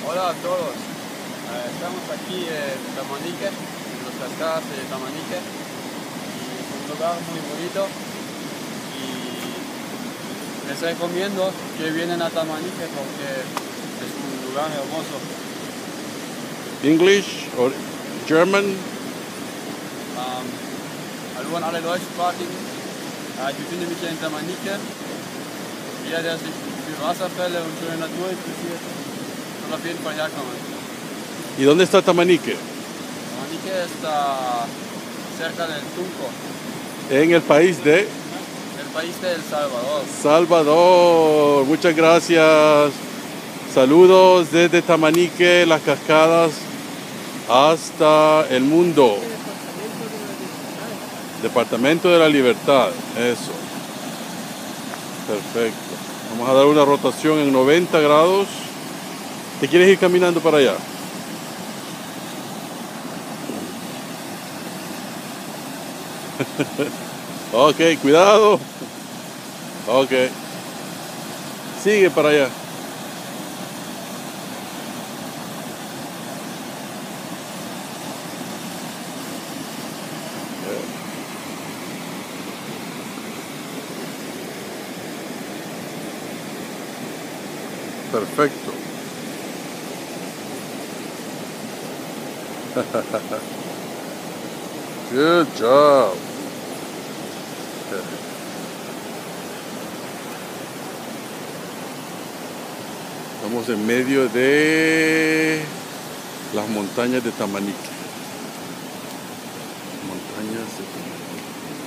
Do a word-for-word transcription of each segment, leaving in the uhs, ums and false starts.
Hola a todos, eh, estamos aquí en Tamanique, en las cascadas de Tamanique, y es un lugar muy bonito y les recomiendo que vienen a Tamanique porque es un lugar hermoso. English or German? Um, hallo an alle Deutschsprachigen, äh, ich befinde mich hier in Tamanique. Jeder, der sich für Wasserfälle und schöne Natur interessiert, soll auf jeden Fall herkommen. ¿Y dónde está Tamanique? Tamanique está cerca del Tunco, En el país de el país de El Salvador. Salvador. Muchas gracias. Saludos desde Tamanique, las cascadas, hasta el mundo. Departamento de la Libertad. Eso. Perfecto. Vamos a dar una rotación en noventa grados. ¿Te quieres ir caminando para allá? Ok, cuidado. Ok. Sigue para allá. Perfecto. Good job. Estamos en medio de las montañas de Tamanique. Montañas de Tamanique.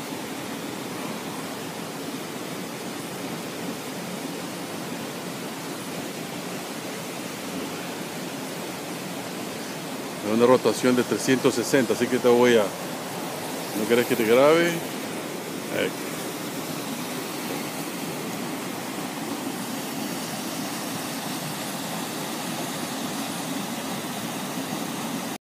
Una rotación de trescientos sesenta, así que te voy a... ¿No querés que te grabe? Aquí.